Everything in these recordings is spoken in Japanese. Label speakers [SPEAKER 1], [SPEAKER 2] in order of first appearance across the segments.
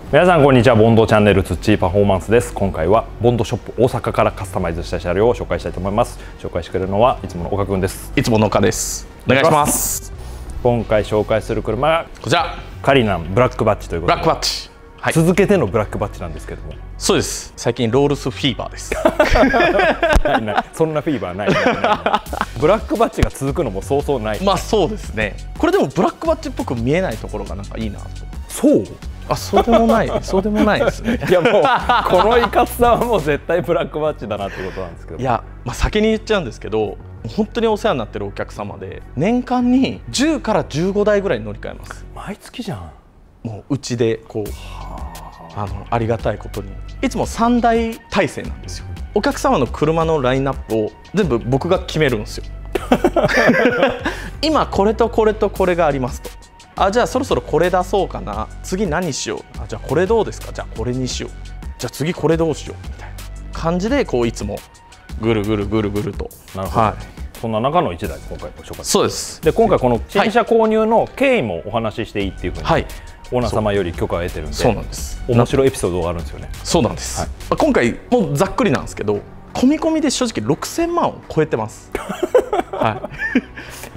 [SPEAKER 1] 皆さんこんにちは。ボンドチャンネルツッチーパフォーマンスです。今回はボンドショップ大阪からカスタマイズした車両を紹介したいと思います。紹介してくれるのはいつもの岡くんです。
[SPEAKER 2] いつもの岡です。お願いします。
[SPEAKER 1] 今回紹介する車が
[SPEAKER 2] こちら
[SPEAKER 1] カリナンブラックバッジということで、
[SPEAKER 2] ブラックバッジ、はい、
[SPEAKER 1] 続けてのブラックバッジなんですけども、
[SPEAKER 2] そうです。最近ロールスフィーバーです。
[SPEAKER 1] ないそんなフィーバーないブラックバッジが続くのもそうそうない。
[SPEAKER 2] まあそうですね。これでもブラックバッジっぽく見えないところがなんかいいなと。
[SPEAKER 1] そう
[SPEAKER 2] そうでもないそうでもないですね。
[SPEAKER 1] いやもうこのいかつさはもう絶対ブラックバッジだなってことなんですけど、
[SPEAKER 2] いや、先に言っちゃうんですけど、本当にお世話になってるお客様で年間に10から15台ぐらい乗り換えます。
[SPEAKER 1] 毎月じゃん。
[SPEAKER 2] もううちでこうありがたいことにいつも3台体制なんですよ。お客様の車のラインナップを全部僕が決めるんですよ。今これとこれとこれがありますと。じゃあそろそろこれ出そうかな、次何しよう、じゃあこれどうですか、じゃあこれにしよう、じゃあ次これどうしようみたいな感じでこういつもぐるぐるぐるぐると。
[SPEAKER 1] なるほど、はい、そんな中の1台今回ご紹介。
[SPEAKER 2] そうです。
[SPEAKER 1] で今回この新車購入の経緯もお話ししていいっていうふうに、はい、オーナー様より許可を得てるんで。そうなんです。面白いエピソードがあるんですよね。そうなんです、はい、
[SPEAKER 2] 今回もうざっくりなんですけど、込み込みで正直6000万を超えてます。はい、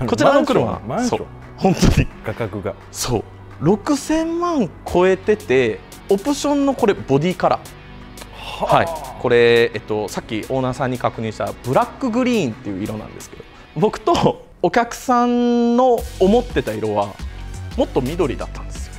[SPEAKER 2] こちらの車
[SPEAKER 1] マンション
[SPEAKER 2] 本当に
[SPEAKER 1] 価格が
[SPEAKER 2] そう6000万超えてて、オプションのこれボディカラー、はい、これ、さっきオーナーさんに確認したブラックグリーンっていう色なんですけど、僕とお客さんの思ってた色はもっと緑だったんですよ。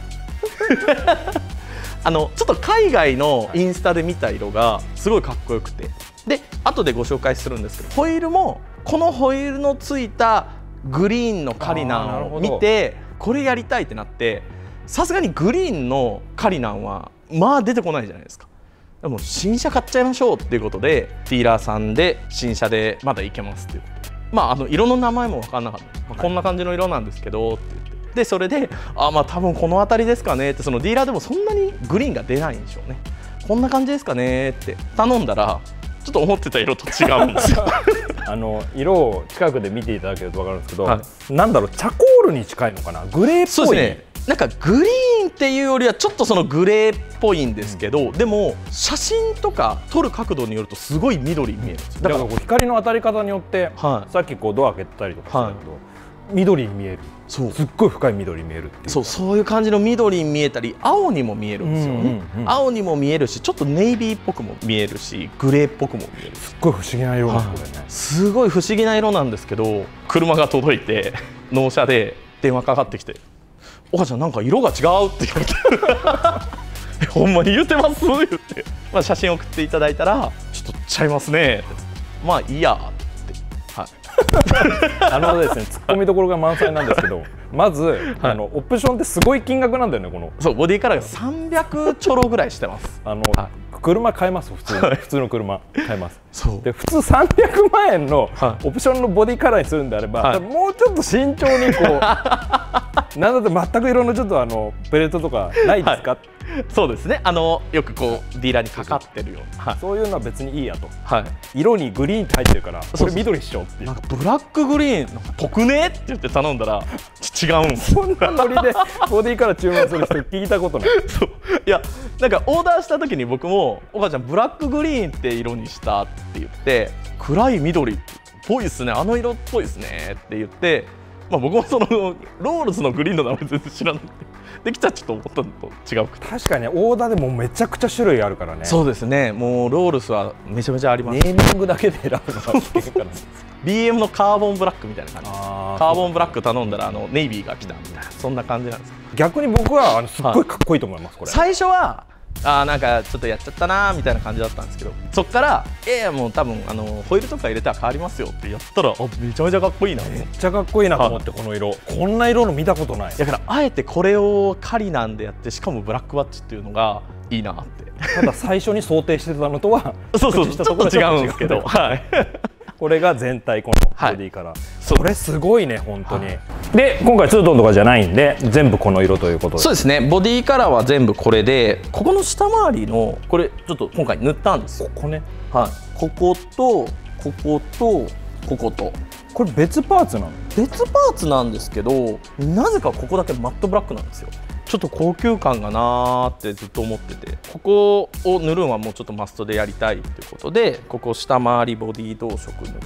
[SPEAKER 2] ちょっと海外のインスタで見た色がすごいかっこよくて、で後でご紹介するんですけど、ホイールもこのホイールのついたグリーンのカリナンを見てこれやりたいってなって、さすがにグリーンのカリナンはまあ出てこないじゃないですか。でも新車買っちゃいましょうっていうことで、ディーラーさんで新車でまだいけますっていうことで、色の名前も分からなかった、こんな感じの色なんですけどって言って、でそれで多分この辺りですかねって、そのディーラーでもそんなにグリーンが出ないんでしょうね。こんな感じですかねって頼んだら、ちょっと思ってた色と違うんですよ。
[SPEAKER 1] 色を近くで見ていただけると分かるんですけど、はい、なんだろう、チャコールに近いのかな、グレーっぽい。
[SPEAKER 2] そうですね、なんかグリーンっていうよりはちょっとそのグレーっぽいんですけど、でも写真とか撮る角度によるとすごい緑に見えるんですよ。
[SPEAKER 1] だから光の当たり方によって、はい、さっきこうドア開けたりとかしたけど、はい、緑に見える。そうすっごい深い緑に見えるっていう。そういう感じの緑に見えたり、青にも見えるんですよね。青にも見えるし、ちょっとネイビーっぽくも見えるし、グレーっぽくも見える。すっごい不思議な色なんですこれね。すごい不思議な色なんですけど、車が届いて納車で電話かかってきて「岡ちゃんなんか色が違う」って言われて「ほんまに言ってます」言って、写真送っていただいたら「ちょっとちゃいますね」まあいいやって。 ですね、ツッコミどころが満載なんですけど、まず、はい、オプションってすごい金額なんだよね。この
[SPEAKER 2] そうボディカラーが300ちょろぐらいしてます。
[SPEAKER 1] 車買えます、普通の車買えます。で普通300万円のオプションのボディカラーにするんであれば、もうちょっと慎重にこうなんだって全く色のちょっとプレートとかないですか。
[SPEAKER 2] そうですね、よくこうディーラーにかかってるような、
[SPEAKER 1] そういうのは別にいいやと、色にグリーンって入ってるからこれ緑にしようっていう。なんか
[SPEAKER 2] ブラックグリーンぽくねって言って頼んだら違うんです。
[SPEAKER 1] そんなノリでボディから注文する人聞いたことない。
[SPEAKER 2] そういや、なんかオーダーした時に僕も「お母ちゃんブラックグリーンって色にした」って言って「暗い緑っぽいですね、あの色っぽいですね」って言って、僕もそのロールスのグリーンの名前全然知らなくて。できたちょっと思ったのと違う。
[SPEAKER 1] 確かにオーダーでもめちゃくちゃ種類あるからね。
[SPEAKER 2] そうですね、もうロールスはめちゃめちゃあります。
[SPEAKER 1] ネーミングだけで選ぶのが危険かな。
[SPEAKER 2] BM のカーボンブラックみたいな感じ。カーボンブラック頼んだらネイビーが来たみたいな、そんな感じなんです。
[SPEAKER 1] 逆に僕はすっごいかっこいいと思います。これ
[SPEAKER 2] 最初はなんかちょっとやっちゃったなみたいな感じだったんですけど、そっからもう多分ホイールとか入れたら変わりますよってやったら、めちゃめちゃかっこいいな。
[SPEAKER 1] めっちゃかっこいいなと思って、この色こんな色の見たことない。
[SPEAKER 2] だからあえてこれをカリナンでやって、しかもブラックバッジっていうのがいいなって。
[SPEAKER 1] ただ最初に想定してたのとは
[SPEAKER 2] そうちょっと違うんですけど、
[SPEAKER 1] これが全体このボディから、これすごいね本当に。で今回ツートンとかじゃないんで全部この色ということで。
[SPEAKER 2] そうですね、ボディカラーは全部これで、ここの下回りのこれちょっと今回塗ったんですよ。
[SPEAKER 1] ここね、
[SPEAKER 2] こことこことここと、
[SPEAKER 1] これ別パーツなの？
[SPEAKER 2] 別パーツなんですけど、なぜかここだけマットブラックなんですよ。 ちょっと高級感がなーってずっと思ってて、ここを塗るのはもうちょっとマストでやりたいっていうことで、ここ下回りボディ同色塗って、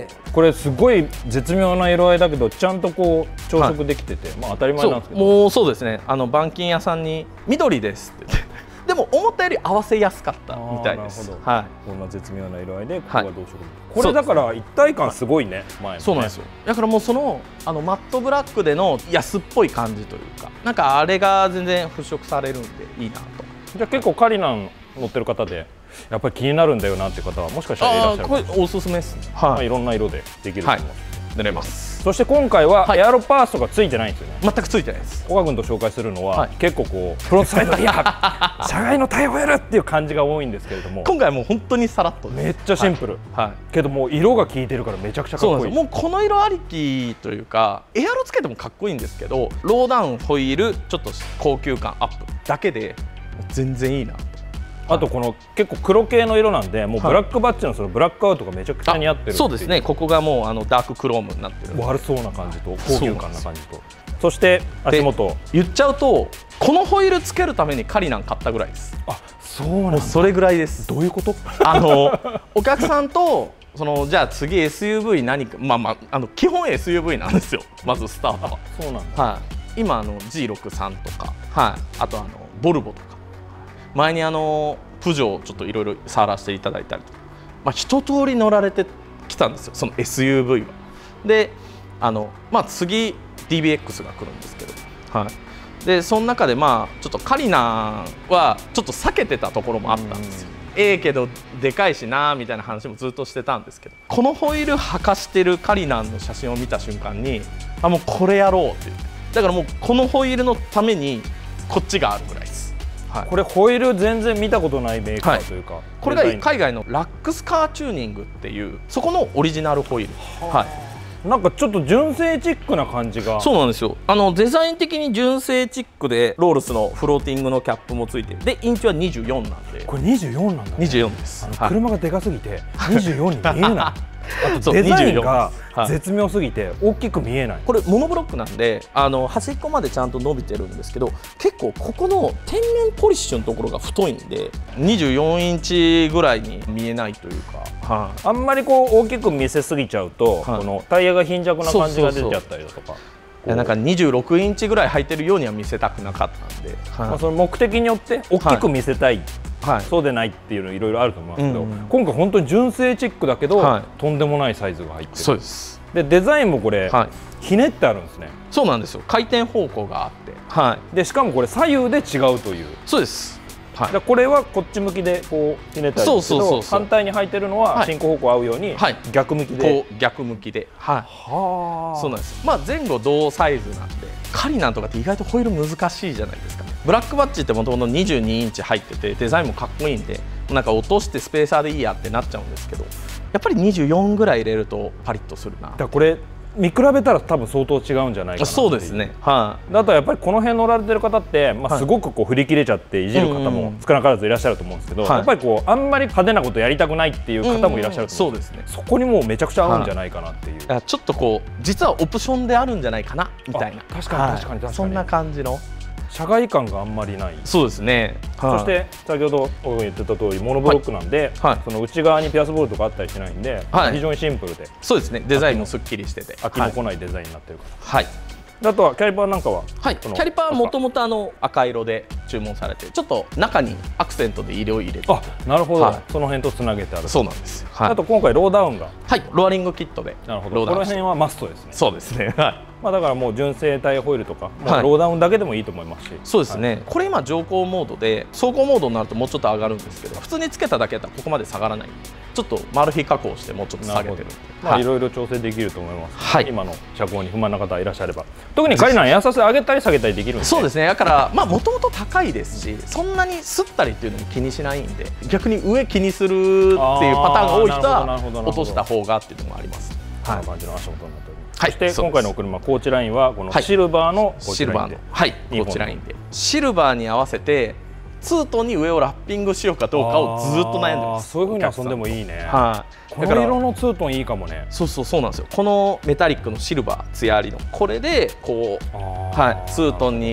[SPEAKER 1] これすごい絶妙な色合いだけどちゃんとこう調色できてて、まあ当たり前なんですけど、
[SPEAKER 2] もうそうですね、板金屋さんに緑ですって言って。でも思ったより合わせやすかったみたいです。
[SPEAKER 1] はい、こんな絶妙な色合いでここが同色、これだから一体感すごいね。前
[SPEAKER 2] そうなんですよ。だからもうそのマットブラックでの安っぽい感じというか、なんかあれが全然払拭されるんでいいなと。
[SPEAKER 1] じゃあ結構カリナン乗ってる方でやっぱり気になるんだよなっていう方はもしかしたらいらっしゃる。
[SPEAKER 2] これおすすめですね。
[SPEAKER 1] はい、いろんな色でできると思います。
[SPEAKER 2] 塗れます。
[SPEAKER 1] そして今回はエアロパーツとかついてないんですよね。
[SPEAKER 2] 全くついてないです。
[SPEAKER 1] 岡君と紹介するのは結構こうフロントサイドいや車外のタイホイールっていう感じが多いんですけれども、
[SPEAKER 2] 今回はもう本当にさらっと
[SPEAKER 1] めっちゃシンプル、けどもう色が効いてるからめちゃくちゃかっこいい。
[SPEAKER 2] もうこの色ありきというか、エアロつけてもかっこいいんですけど、ローダウンホイールちょっと高級感アップだけで全然いいなと。
[SPEAKER 1] あとこの結構黒系の色なんで、もうブラックバッジのそのブラックアウトがめちゃくちゃ似合ってる。
[SPEAKER 2] そうですね、ここがもうダーククロームになってる、
[SPEAKER 1] 悪そうな感じと高級感な感じと、そして足元
[SPEAKER 2] 言っちゃうと、このホイールつけるためにカリナン買ったぐらいです。
[SPEAKER 1] あ、そうなんだ。
[SPEAKER 2] それぐらいです。
[SPEAKER 1] どういうこと？
[SPEAKER 2] お客さんとじゃあ次 SUV 何か、基本 SUV なんですよ、まずスタートは。
[SPEAKER 1] そうなんだ。
[SPEAKER 2] はい、今G63 とか、はい、あとボルボとか、前にプジョーちょっといろいろ触らせていただいたりとか、一通り乗られてきたんですよ、その SUV は。で次 DBX が来るんですけど、はい、でその中でちょっとカリナンはちょっと避けてたところもあったんですよ。けどでかいしなみたいな話もずっとしてたんですけど、このホイール履かしてるカリナンの写真を見た瞬間に、もうこれやろうって言って、だからもうこのホイールのためにこっちがあるぐらいです。
[SPEAKER 1] これホイール全然見たことないメーカーというか、
[SPEAKER 2] これが海外のラックスカーチューニングっていうそこのオリジナルホイール。はい、
[SPEAKER 1] なんかちょっと純正チックな感じが。
[SPEAKER 2] そうなんですよ。デザイン的に純正チックで、ロールスのフローティングのキャップもついて、でインチは24なんで。
[SPEAKER 1] これ24なんだ、ね。
[SPEAKER 2] 24です。
[SPEAKER 1] 車がでかすぎて24に見えない。あとデザインが絶妙すぎて大きく見えない。
[SPEAKER 2] これモノブロックなんで、端っこまでちゃんと伸びてるんですけど、結構ここの天然ポリッシュのところが太いんで、24インチぐらいに見えないというか、
[SPEAKER 1] あんまりこう大きく見せすぎちゃうと、このタイヤが貧弱な感じが出ちゃったりだとか。
[SPEAKER 2] なんか26インチぐらい履いてるようには見せたくなかったんで、
[SPEAKER 1] その目的によって大きく見せたい、そうでないっていうのいろいろあると思うんですけど、今回本当に純正チックだけど、とんでもないサイズが入ってる。
[SPEAKER 2] そうです。
[SPEAKER 1] でデザインもこれ、ひねってあるんですね。
[SPEAKER 2] そうなんですよ。回転方向があって、
[SPEAKER 1] でしかもこれ左右で違うという。
[SPEAKER 2] そうです。
[SPEAKER 1] これはこっち向きでこうひねってあるんですけど、反対に履いてるのは進行方向合うように逆向きで、
[SPEAKER 2] こう逆向きで、そうなんです。前後同サイズなんで、カリナンとかって意外とホイール難しいじゃないですかね。ブラックバッジってもともと22インチ入ってて、デザインもかっこいいんで、なんか落としてスペーサーでいいやってなっちゃうんですけど、やっぱり24ぐらい入れるとパリッとするな。
[SPEAKER 1] これ見比べたら多分相当違うんじゃないかな。
[SPEAKER 2] そうですね。
[SPEAKER 1] あとやっぱりこの辺乗られてる方って、すごくこう振り切れちゃっていじる方も少なからずいらっしゃると思うんですけど、やっぱりこうあんまり派手なことやりたくないっていう方もいらっしゃると思うんです。そうですね。そこにもうめちゃくちゃ合うんじゃないかなっていう。
[SPEAKER 2] ちょっとこう実はオプションであるんじゃないかなみたいな。
[SPEAKER 1] 確かに確かに確かに。
[SPEAKER 2] そんな感じの。
[SPEAKER 1] 社外感があんまりない。
[SPEAKER 2] そうですね。
[SPEAKER 1] そして先ほど言ってた通りモノブロックなんで、その内側にピアスボールとかあったりしないんで、非常にシンプルで。
[SPEAKER 2] そうですね。デザインもすっきりしてて
[SPEAKER 1] 飽きのこないデザインになってるから。
[SPEAKER 2] はい。
[SPEAKER 1] あとはキャリパーなんかは、
[SPEAKER 2] キャリパーはもともと赤色で注文されて、ちょっと中にアクセントで色を入れて。
[SPEAKER 1] なるほど。その辺とつなげてある。
[SPEAKER 2] そうなんですよ。
[SPEAKER 1] あと今回ローダウンが、
[SPEAKER 2] ローリングキットで。
[SPEAKER 1] なるほど。この辺はマストですね。
[SPEAKER 2] そうですね。
[SPEAKER 1] だからもう純正タイヤホイールとか、ローダウンだけでもいいと思いますし。
[SPEAKER 2] そうですね。これ今乗降モードで、走行モードになるともうちょっと上がるんですけど、普通につけただけだったらここまで下がらない。ちょっとマル秘加工してもうちょっと下げてる。
[SPEAKER 1] いろいろ調整できると思います。今の車高に不満な方いらっしゃれば、特にカリナンエアサス上げたり下げたりできるんで。
[SPEAKER 2] そうですね。だからもともと高いですし、そんなにすったりっていうのも気にしないんで、逆に上気にするっていうパターンが多い人は落とした方がっていうのもあります。
[SPEAKER 1] こんな感じの足元になっております。そして今回のお車コーチラインはこのシルバーのコーチラインで、
[SPEAKER 2] コーチラインでシルバーに合わせてツートンに上をラッピングしようかどうかをずっと悩んでます。
[SPEAKER 1] そういう風に遊んでもいいね。この色のツートンいいかもね。
[SPEAKER 2] そうなんですよ。このメタリックのシルバー艶ありのこれでこうツートンに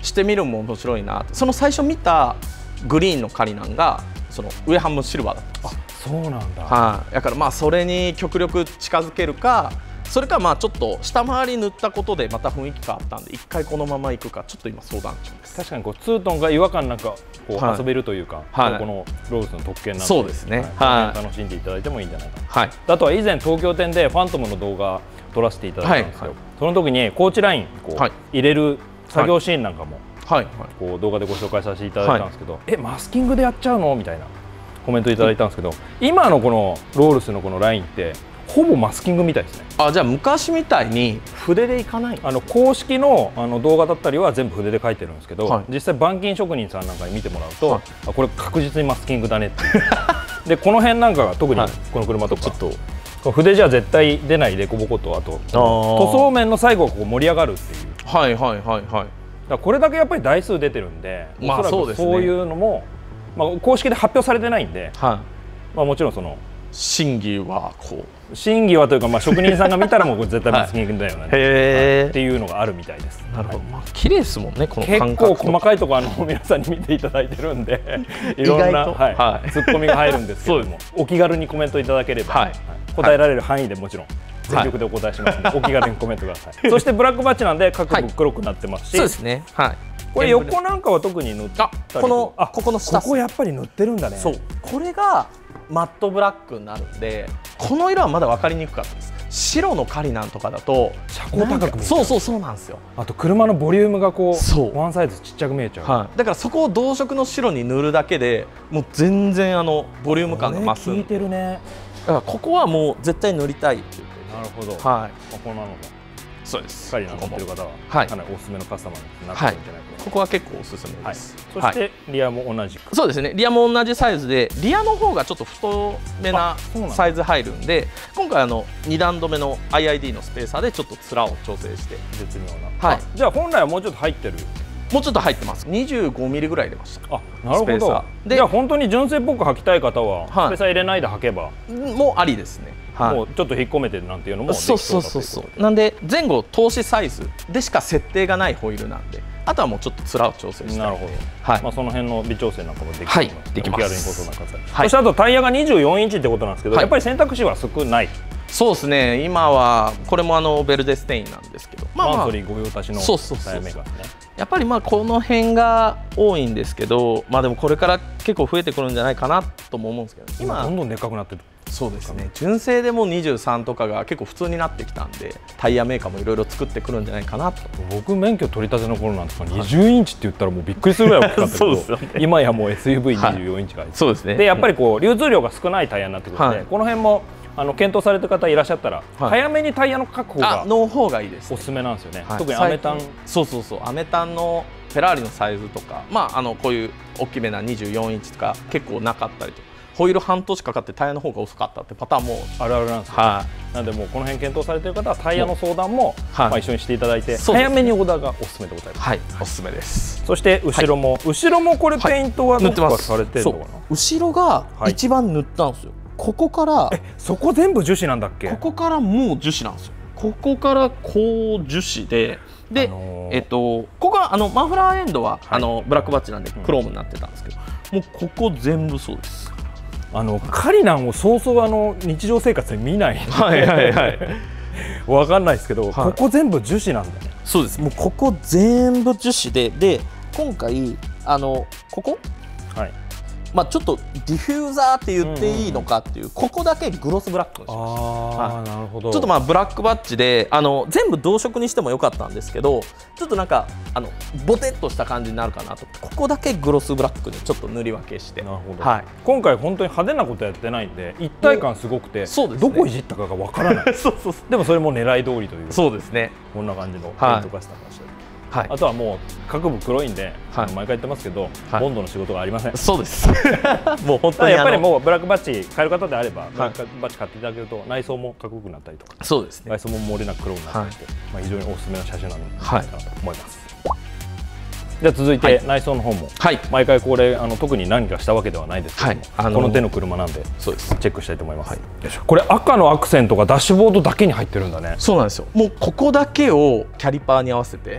[SPEAKER 2] してみるのも面白いな。その最初見たグリーンのカリナンがその上半分シルバーだったんですよ。
[SPEAKER 1] そうなんだ。
[SPEAKER 2] はい、だからまあそれに極力近づけるか、それかまあちょっと下回り塗ったことでまた雰囲気変わったんで一回このままいくかちょっと今相談中です。
[SPEAKER 1] 確かにこうツートンが違和感なんかこう遊べるというか、このローズの特権なんで、
[SPEAKER 2] そうですね、
[SPEAKER 1] 楽しんでいただいてもいいんじゃないかな。あとは以前東京店でファントムの動画撮らせていただいたんですよ。その時にコーチラインこう入れる作業シーンなんかもこう動画でご紹介させていただいたんですけど、マスキングでやっちゃうのみたいなコメントいただいたんですけど、今のこのロールスのこのラインってほぼマスキングみたいですね。
[SPEAKER 2] じゃあ昔みたいに筆でいかないんですか？
[SPEAKER 1] 公式の動画だったりは全部筆で描いてるんですけど、実際板金職人さんなんかに見てもらうと、これ確実にマスキングだねっていうでこの辺なんかが特にこの車とかちょっと筆じゃ絶対出ない凸凹と、あと塗装面の最後がこう盛り上がるっていう。これだけやっぱり台数出てるんで、おそらくそういうのも公式で発表されてないんで、もちろんその
[SPEAKER 2] 真偽はこう
[SPEAKER 1] 真偽はというか、職人さんが見たらもう絶対マスキングだよねっていうのがあるみたいです。
[SPEAKER 2] なるほど。綺麗ですもんね、この感覚。
[SPEAKER 1] 結構細かいところ皆さんに見ていただいてるんでいろんなツッコミが入るんですけども、お気軽にコメントいただければ答えられる範囲でもちろん全力でお答えしますので、お気軽にコメントください。そしてブラックバッジなんで各部黒くなってますし、
[SPEAKER 2] そうですね。
[SPEAKER 1] これ横なんかは特に塗ったり、
[SPEAKER 2] ここの下、
[SPEAKER 1] ここやっぱり塗ってるんだね。
[SPEAKER 2] そう、これがマットブラックになるんで、この色はまだ分かりにくかったです。白のカリナンとかだと
[SPEAKER 1] 車高高く見えちゃう。
[SPEAKER 2] そうなんですよ。
[SPEAKER 1] あと車のボリュームがこうワンサイズちっちゃく見えちゃう。
[SPEAKER 2] だからそこを同色の白に塗るだけでもう全然ボリューム感が増す。
[SPEAKER 1] 効いてるね。
[SPEAKER 2] だからここはもう絶対塗りたいっていう。
[SPEAKER 1] なるほど。ここなのか。
[SPEAKER 2] そうです。
[SPEAKER 1] カリナン乗ってる方はかなりおすすめのカスタマーになってるんじゃないかな。
[SPEAKER 2] ここは結構おすすめです。
[SPEAKER 1] そしてリアも同じく。
[SPEAKER 2] そうですね。リアも同じサイズで、リアの方がちょっと太めなサイズ入るんで、今回2段止めの IID のスペーサーでちょっと面を調整して
[SPEAKER 1] 絶妙な。じゃあ本来はもうちょっと入ってる。
[SPEAKER 2] もうちょっと入ってます。25ミリぐらい入れました。
[SPEAKER 1] なるほど。じゃあ本当に純正っぽく履きたい方はスペーサー入れないで履けば
[SPEAKER 2] もうありですね。
[SPEAKER 1] もうちょっと引っ込めてなんていうのもできそうだということで。
[SPEAKER 2] そうなんで前後通しサイズでしか設定がないホイールなんで、あとはもうちょっと面を調整して。
[SPEAKER 1] なるほど。その辺の微調整なんかもできます。
[SPEAKER 2] できます。
[SPEAKER 1] お気軽にご相談ください。そしてあとタイヤが24インチってことなんですけど、やっぱり選択肢は少ない。
[SPEAKER 2] そうですね。今はこれもベルデステインなんですけど、
[SPEAKER 1] マンソリー御用達のタイヤメーカーですね。
[SPEAKER 2] やっぱりこの辺が多いんですけど、でもこれから結構増えてくるんじゃないかなとも思うんですけど、
[SPEAKER 1] 今どんどんでっかくなってる。
[SPEAKER 2] そうですね。純正でも23とかが結構普通になってきたんで、タイヤメーカーもいろいろ作ってくるんじゃないかなと。
[SPEAKER 1] 僕免許取り立ての頃なんですか、20インチって言ったらもうびっくりするぐらい大きかったけど、今やもう SUV24 インチが。
[SPEAKER 2] そうですね。
[SPEAKER 1] でやっぱりこう流通量が少ないタイヤになってくるので、この辺も検討されてる方いらっしゃったら、早めにタイヤの確保が
[SPEAKER 2] の方がいいです。
[SPEAKER 1] おすすめなんですよね。特にアメタン。
[SPEAKER 2] アメタンのフェラーリのサイズとか、こういう大きめな24インチとか結構なかったりと、ホイール半年かかってタイヤの方が遅かったってパターンも
[SPEAKER 1] あるあるなんですよ。なのでもうこの辺検討されている方はタイヤの相談も一緒にしていただいて、早めにオーダーがおすすめでございます。
[SPEAKER 2] おすすめです。
[SPEAKER 1] そして後ろもこれペイントはどっかされてるのかな。
[SPEAKER 2] 後ろが一番塗ったんですよ。ここから
[SPEAKER 1] そこ全部樹脂なんだっけ？
[SPEAKER 2] ここからもう樹脂なんですよ。ここからこう樹脂で、ここがマフラーエンドはブラックバッジなんでクロームになってたんですけど、もうここ全部そうです。
[SPEAKER 1] カリナンをそうそう日常生活で見ないわかんないですけど、ここ全部樹脂なんだね。
[SPEAKER 2] そうです。もうここ全部樹脂で今回ここちょっとディフューザーって言っていいのかっていう、ここだけグロスブラックにしました。
[SPEAKER 1] なるほど。
[SPEAKER 2] ちょっとブラックバッジで全部同色にしてもよかったんですけど、ちょっとなんかボテッとした感じになるかなと、ここだけグロスブラックにちょっと塗り分けして。
[SPEAKER 1] なるほど。今回本当に派手なことやってないんで一体感すごくて、どこいじったかがわからない。でもそれも狙い通りという。
[SPEAKER 2] そうですね。
[SPEAKER 1] こんな感じのペイントカスタマーしてる。あとはもう各部黒いんで、毎回言ってますけど、ボンドの仕事がありません。
[SPEAKER 2] そうです。もう本当に
[SPEAKER 1] やっぱりもうブラックバッジ買える方であれば、ブラックバッジ買っていただけると内装もかっこよくなったりとか、
[SPEAKER 2] そうですね。
[SPEAKER 1] 外装も漏れなく黒になったりして、非常におすすめの車種なのではないかなと思います。じゃあ続いて内装の方も、毎回これ特に何かしたわけではないですけども、この手の車なんでチェックしたいと思います。これ赤のアクセントがダッシュボードだけに入ってるんだね。
[SPEAKER 2] そうなんですよ。もうここだけをキャリパーに合わせて。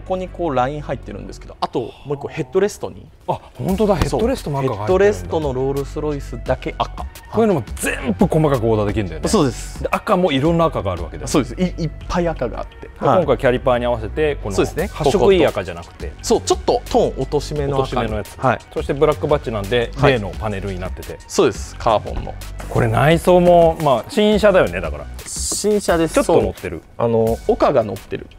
[SPEAKER 2] 横にこうライン入ってるんですけど、あともう1個ヘッドレストに、
[SPEAKER 1] あ、本当だ、ヘッドレストも赤が入ってるんだ。
[SPEAKER 2] ヘッドレストのロールスロイスだけ赤。
[SPEAKER 1] こういうのも全部細かくオーダーできるんだよね。
[SPEAKER 2] そうです。
[SPEAKER 1] で赤もいろんな赤があるわけです。
[SPEAKER 2] そうです。いっぱい赤があって、
[SPEAKER 1] 今回キャリパーに合わせてこの発色いい赤じゃなくて、
[SPEAKER 2] そう、ちょっとトーン落としめの赤
[SPEAKER 1] のやつ。そしてブラックバッジなんで例のパネルになってて、
[SPEAKER 2] そうです。カーボンの。
[SPEAKER 1] これ内装もまあ新車だよね。だから
[SPEAKER 2] 新車です。
[SPEAKER 1] ちょっと乗ってる。
[SPEAKER 2] 岡が乗ってる。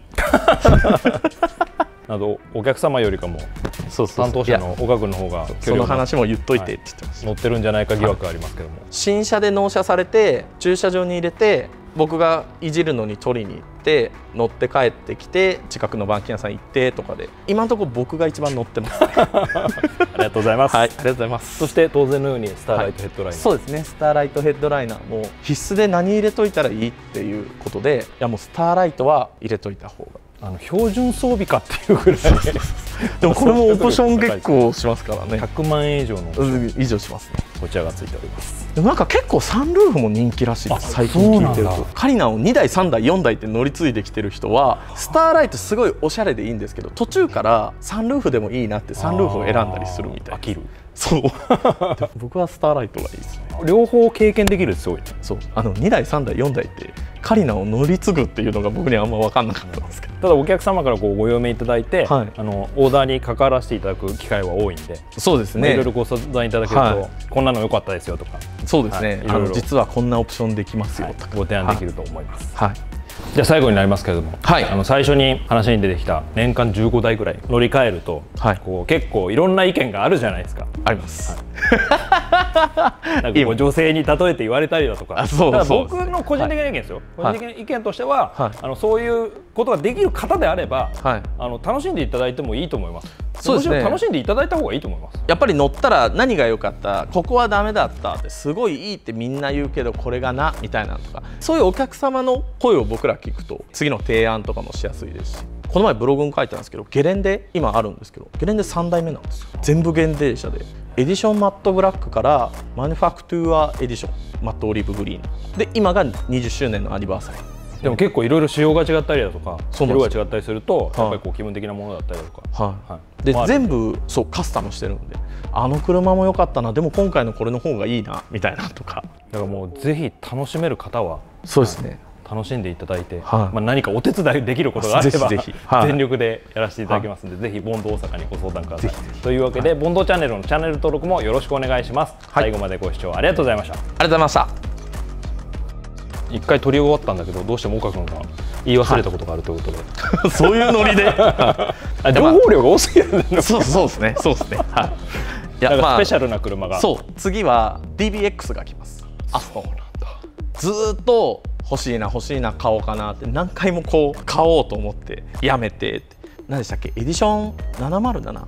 [SPEAKER 1] などお客様よりかも担当者の岡君の方が
[SPEAKER 2] その話も言っといてって言ってます。
[SPEAKER 1] 乗ってるんじゃないか疑惑ありますけども、
[SPEAKER 2] 新車で納車されて駐車場に入れて、僕がいじるのに取りに行って乗って帰ってきて近くの板金屋さん行ってとかで、今のところ僕が一番乗ってます。
[SPEAKER 1] ありがとうございます。
[SPEAKER 2] はい、ありがとうございます。
[SPEAKER 1] そして当然のようにスターライトヘッドライナー、
[SPEAKER 2] そうですね。スターライトヘッドライナーも必須で何入れといたらいいっていうことで、いやもうスターライトは入れといた方が。
[SPEAKER 1] 標準装備かっていうぐらい
[SPEAKER 2] でもこれもオプション結構しますからね。
[SPEAKER 1] 100万円以上の
[SPEAKER 2] 以上しますね。
[SPEAKER 1] こちらがついております。
[SPEAKER 2] でもなんか結構サンルーフも人気らしいです。最近聞いてるとカリナを2台3台4台って乗り継いできてる人は、スターライトすごいおしゃれでいいんですけど、途中からサンルーフでもいいなってサンルーフを選んだりするみたいな。飽きる。そう。僕はスターライトがいいですね。
[SPEAKER 1] 両方経験できるってすごいね。
[SPEAKER 2] そう、2台3台4台ってカリナを乗り継ぐっていうのが僕にはあんま分かんなかったんですけど、
[SPEAKER 1] ただお客様からこうご用命いただいて、オーダーに関わらせていただく機会は多いんで、
[SPEAKER 2] そうですね、
[SPEAKER 1] いろいろご相談いただけると、こんなの良かったですよとか、
[SPEAKER 2] そうですね、実はこんなオプションできますよとか
[SPEAKER 1] ご提案できると思います。
[SPEAKER 2] はい。
[SPEAKER 1] じゃあ最後になりますけれども、最初に話に出てきた年間15台ぐらい乗り換えると、こう結構いろんな意見があるじゃないですか。
[SPEAKER 2] あります。
[SPEAKER 1] なんかこう女性に例えて言われたりだとか、僕の個人的な意見ですよ。個人的な意見としては、そういうことができる方であれば、楽しんでいただいてもいいと思います。むしろ楽しんでいただいた方がいいと思います。
[SPEAKER 2] やっぱり乗ったら何が良かった、ここはダメだったってすごいいいってみんな言うけどこれがなみたいなのとか、そういうお客様の声を僕ら聞くと次の提案とかもしやすいですし、この前ブログに書いてたんですけど、ゲレンデ今あるんですけど、ゲレンデ3代目なんですよ。全部限定車でエディションマットブラックからマニファクトゥアエディションマットオリーブグリーンで、今が20周年のアニバーサリー。
[SPEAKER 1] でも結構いろいろ仕様が違ったりだとか色が違ったりすると、やっぱりこう気分的なものだったりだとか、
[SPEAKER 2] で全部そうカスタムしてるんで、あの車も良かったな、でも今回のこれの方がいいなみたいなとか。
[SPEAKER 1] だからもうぜひ楽しめる方は
[SPEAKER 2] そうですね、
[SPEAKER 1] 楽しんでいただいて、何かお手伝いできることがあれば全力でやらせていただきますので、ぜひボンド大阪にご相談ください。というわけで、ボンドチャンネルのチャンネル登録もよろしくお願いします。最後までご視聴ありがとうございました。あり
[SPEAKER 2] がとうございました。
[SPEAKER 1] 一回撮り終わったんだけど、どうしても岡君が言い忘れたことがあるということで、
[SPEAKER 2] そういうノリで
[SPEAKER 1] 情報量が多すぎるんだ。
[SPEAKER 2] そうですね、そうですね。
[SPEAKER 1] いや、スペシャルな車が、
[SPEAKER 2] そう、次は DBX が来ます。アストン。ずっと欲しいな買おうかなって何回もこう買おうと思ってやめてって、何でしたっけ、エディション707、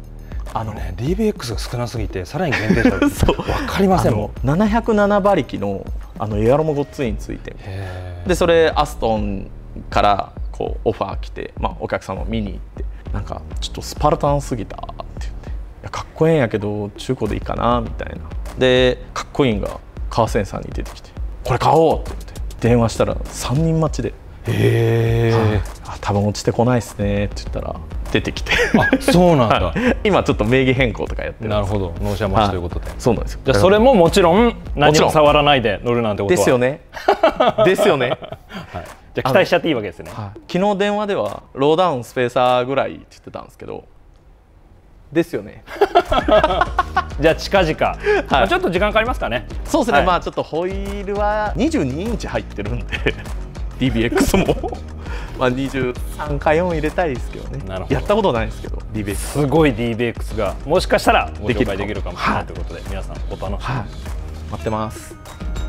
[SPEAKER 1] DBX が少なすぎてさらに限定車です分かりませんもん。
[SPEAKER 2] 707馬力のエアロもごっついについて、でそれアストンからこうオファー来て、お客様見に行って、なんかちょっとスパルタンすぎたって言って、いやかっこええんやけど中古でいいかなみたいな。でかっこいいんがカーセンサーに出てきて、これ買おうって言って電話したら3人待ちで、多分落ちてこないですねって言ったら出てきて、
[SPEAKER 1] そうなんだ。
[SPEAKER 2] 今ちょっと名義変更とかやってる。
[SPEAKER 1] なるほど、納車待ちということで。
[SPEAKER 2] そうなんですよ。
[SPEAKER 1] じゃあそれももちろん何も触らないで乗るなんてことは
[SPEAKER 2] ですよね。ですよね。
[SPEAKER 1] じゃあ期待しちゃっていいわけですね。
[SPEAKER 2] 昨日電話ではローダウンスペーサーぐらいって言ってたんですけど、ですよね。
[SPEAKER 1] じゃあ近々、ちょっと時間かかりますかね。
[SPEAKER 2] そうですね。ちょっとホイールは22インチ入ってるんでDBX も23か4入れたいですけどね。やったことないですけど DBX
[SPEAKER 1] すごい DBX がもしかしたらご紹介できるかもしれないということで、皆さんお楽しみに。
[SPEAKER 2] 待ってます。